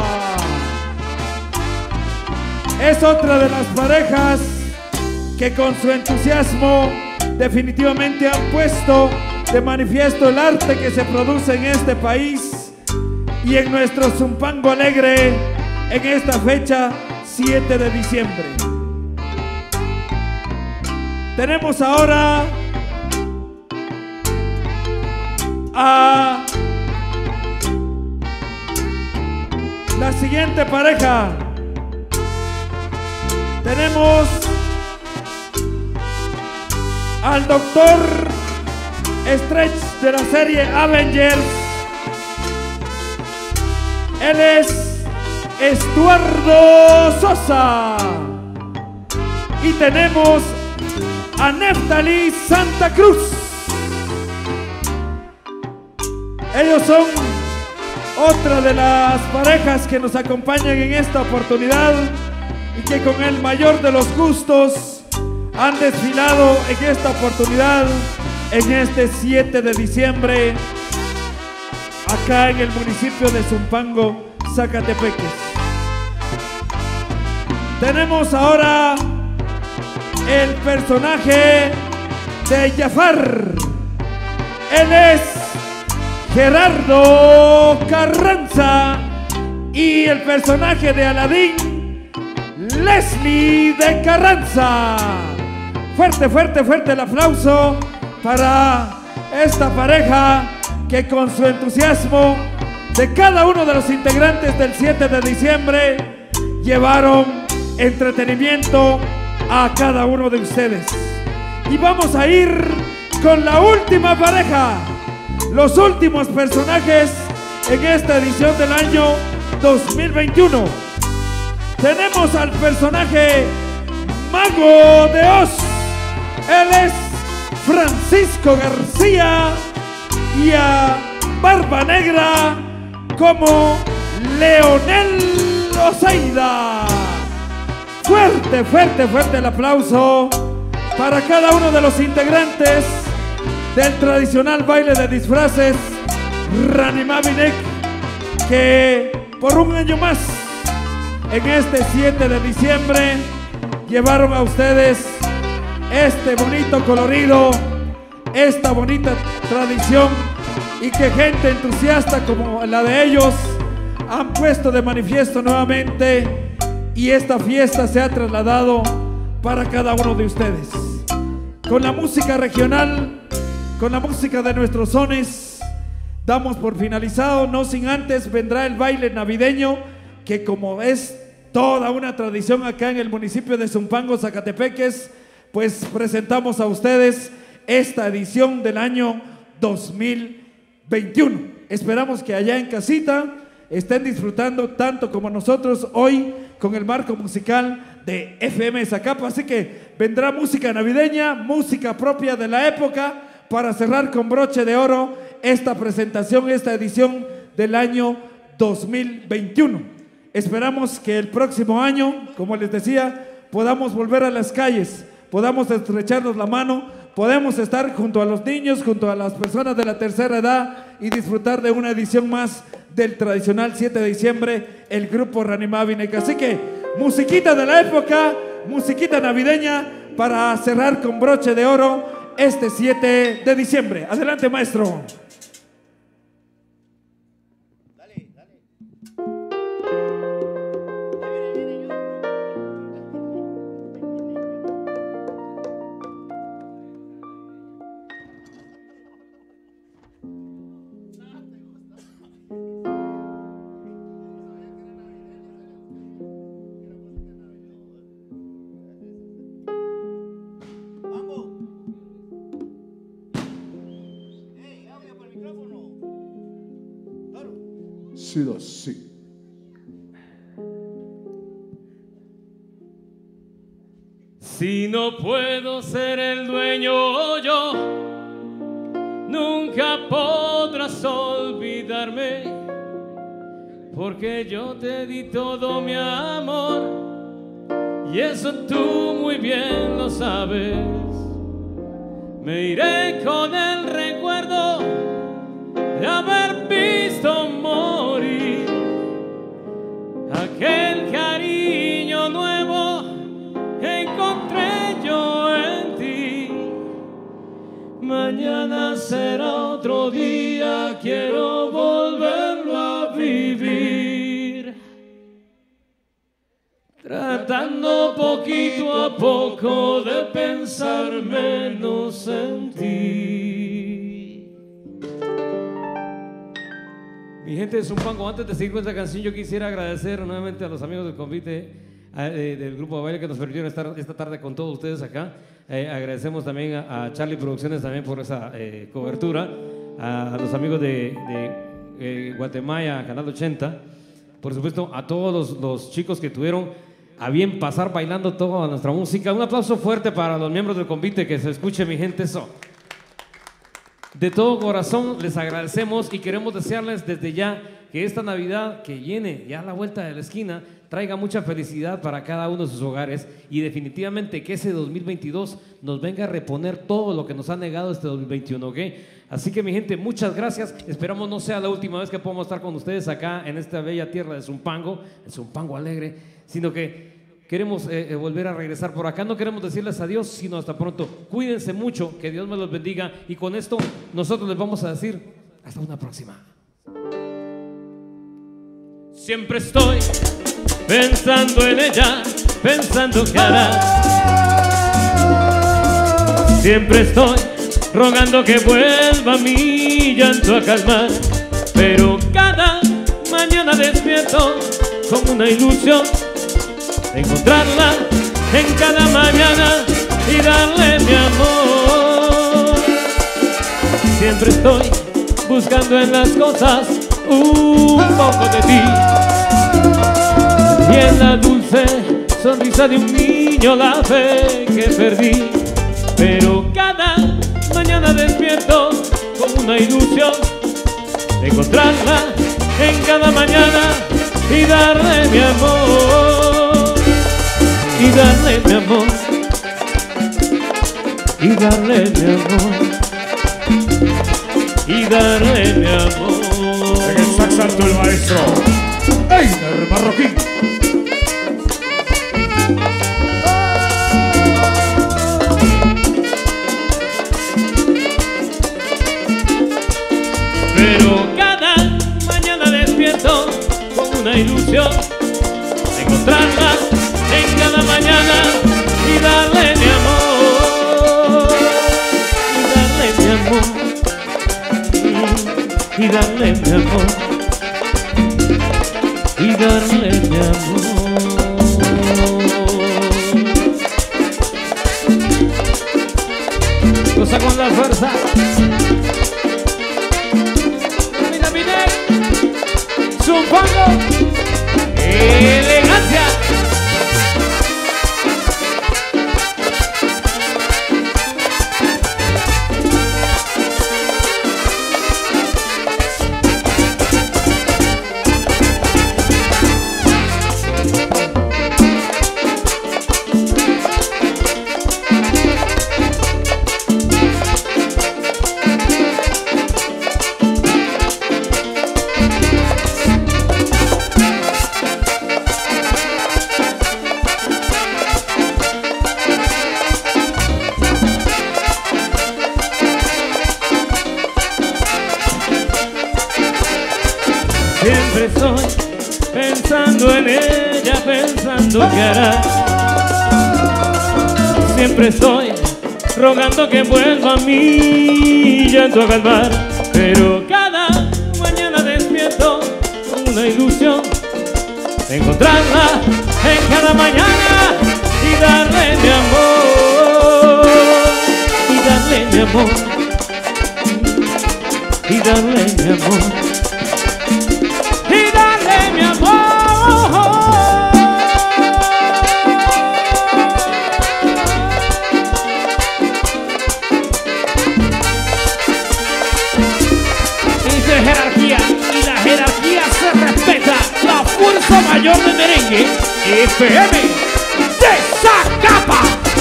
Es otra de las parejas que con su entusiasmo definitivamente han puesto de manifiesto el arte que se produce en este país y en nuestro Zumpango Alegre en esta fecha siete de diciembre. Tenemos ahora a la siguiente pareja. Tenemos al Doctor Stretch de la serie Avengers. Él es Estuardo Sosa. Y tenemos a Neftali Santa Cruz. Ellos son otra de las parejas que nos acompañan en esta oportunidad y que con el mayor de los gustos han desfilado en esta oportunidad, en este siete de diciembre, acá en el municipio de Zumpango, Zacatepeques. Tenemos ahora el personaje de Jafar. Él es Gerardo Carranza. Y el personaje de Aladín, Leslie de Carranza. Fuerte, fuerte, fuerte el aplauso para esta pareja que con su entusiasmo de cada uno de los integrantes del siete de diciembre llevaron entretenimiento a cada uno de ustedes. Y vamos a ir con la última pareja, los últimos personajes en esta edición del año dos mil veintiuno. Tenemos al personaje Mago de Oz. Él es Francisco García, y a Barba Negra como Leonel Oseida. Fuerte, fuerte, fuerte el aplauso para cada uno de los integrantes del tradicional baile de disfraces Ranimavinek, que por un año más en este siete de diciembre llevaron a ustedes este bonito colorido, esta bonita tradición, y que gente entusiasta como la de ellos han puesto de manifiesto nuevamente, y esta fiesta se ha trasladado para cada uno de ustedes. Con la música regional, con la música de nuestros sones, damos por finalizado, no sin antes vendrá el baile navideño, que como es toda una tradición acá en el municipio de Zumpango, Zacatepeques, pues presentamos a ustedes esta edición del año dos mil veintiuno. Esperamos que allá en casita estén disfrutando tanto como nosotros hoy con el marco musical de F M Zacapa. Así que vendrá música navideña, música propia de la época, para cerrar con broche de oro esta presentación, esta edición del año dos mil veintiuno. Esperamos que el próximo año, como les decía, podamos volver a las calles, podamos estrecharnos la mano, podemos estar junto a los niños, junto a las personas de la tercera edad y disfrutar de una edición más del tradicional siete de diciembre, el grupo Ranimavinek. Así que musiquita de la época, musiquita navideña para cerrar con broche de oro este siete de diciembre. Adelante, maestro. Sido así. Si no puedo ser el dueño yo, nunca podrás olvidarme, porque yo te di todo mi amor y eso tú muy bien lo sabes. Me iré con el recuerdo de haber visto morir aquel cariño nuevo que encontré yo en ti. Mañana será otro día, quiero volverlo a vivir, tratando poquito a poco de pensar menos en ti. Mi gente de Zumpango, antes de seguir con esta canción, yo quisiera agradecer nuevamente a los amigos del convite, eh, del grupo de baile que nos permitieron estar esta tarde con todos ustedes acá. Eh, agradecemos también a, a Charlie Producciones también por esa eh, cobertura, a, a los amigos de, de eh, Guatemala, Canal ochenta, por supuesto a todos los, los chicos que tuvieron a bien pasar bailando toda nuestra música. Un aplauso fuerte para los miembros del convite, que se escuche, mi gente, eso. De todo corazón les agradecemos y queremos desearles desde ya que esta Navidad que viene ya a la vuelta de la esquina traiga mucha felicidad para cada uno de sus hogares y definitivamente que ese dos mil veintidós nos venga a reponer todo lo que nos ha negado este dos mil veintiuno, ¿ok? Así que, mi gente, muchas gracias. Esperamos no sea la última vez que podamos estar con ustedes acá en esta bella tierra de Zumpango, el Zumpango alegre, sino que queremos eh, eh, volver a regresar por acá. No queremos decirles adiós, sino hasta pronto. Cuídense mucho, que Dios me los bendiga. Y con esto nosotros les vamos a decir hasta una próxima. Siempre estoy pensando en ella, pensando qué hará. Siempre estoy rogando que vuelva mi llanto a calmar. Pero cada mañana despierto con una ilusión de encontrarla en cada mañana y darle mi amor. Siempre estoy buscando en las cosas un poco de ti y en la dulce sonrisa de un niño la fe que perdí. Pero cada mañana despierto con una ilusión de encontrarla en cada mañana y darle mi amor. Y darle mi amor, y darle mi amor, y darle mi amor. En el sax alto el maestro Einer Marroquín. Pero cada mañana despierto con una ilusión de encontrarla en cada mañana y darle mi amor, y darle mi amor, y darle mi amor, y darle mi amor. Cosa con la fuerza. Mira, mira, Zumpango, elegancia. Siempre estoy pensando en ella, pensando qué hará. Siempre estoy rogando que vuelva mi llanto a calmar. Pero cada mañana despierto con una ilusión de encontrarla en cada mañana y darle mi amor, y darle mi amor, y darle mi amor. Jerarquía y la jerarquía se respeta. La fuerza mayor de merengue, F M de Zacapa.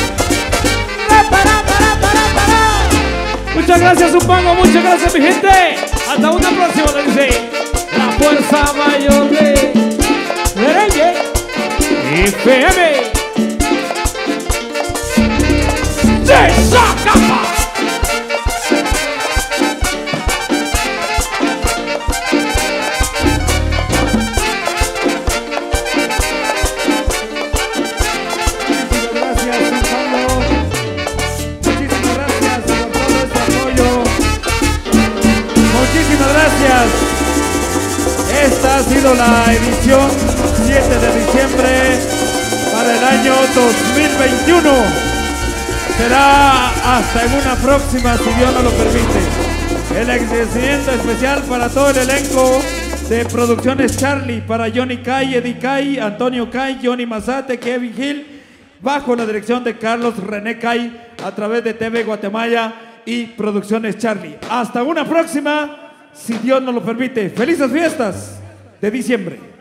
Muchas gracias, Zumpango, muchas gracias, mi gente. Hasta una próxima, le dice la fuerza mayor de merengue, F M de Zacapa. Esta ha sido la edición siete de diciembre para el año dos mil veintiuno. Será hasta en una próxima, si Dios nos lo permite. El agradecimiento especial para todo el elenco de Producciones Charlie, para Johnny Kai, Eddie Kai, Antonio Kai, Johnny Mazate, Kevin Hill, bajo la dirección de Carlos René Kai, a través de T V Guatemala y Producciones Charlie. Hasta una próxima, si Dios nos lo permite. Felices fiestas de diciembre.